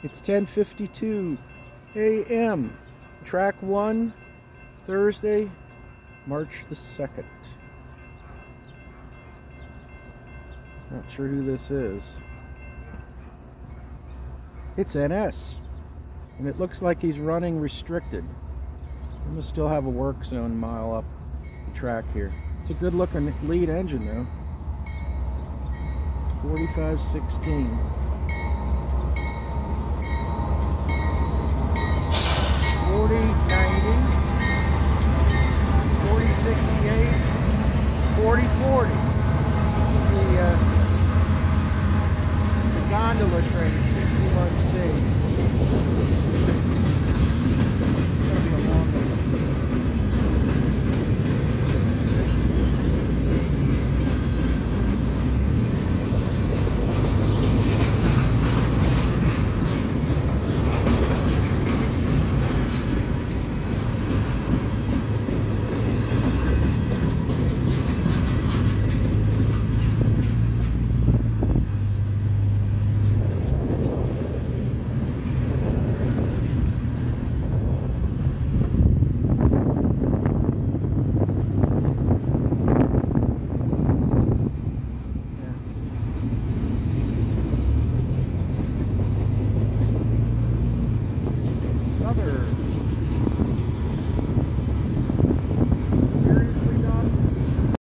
It's 10:52 a.m. Track 1, Thursday, March the 2nd. Not sure who this is. It's NS. And it looks like he's running restricted. We must still have a work zone a mile up the track here. It's a good looking lead engine though. 4516. 4090, 4068, 4040. This is the gondola train, 61C.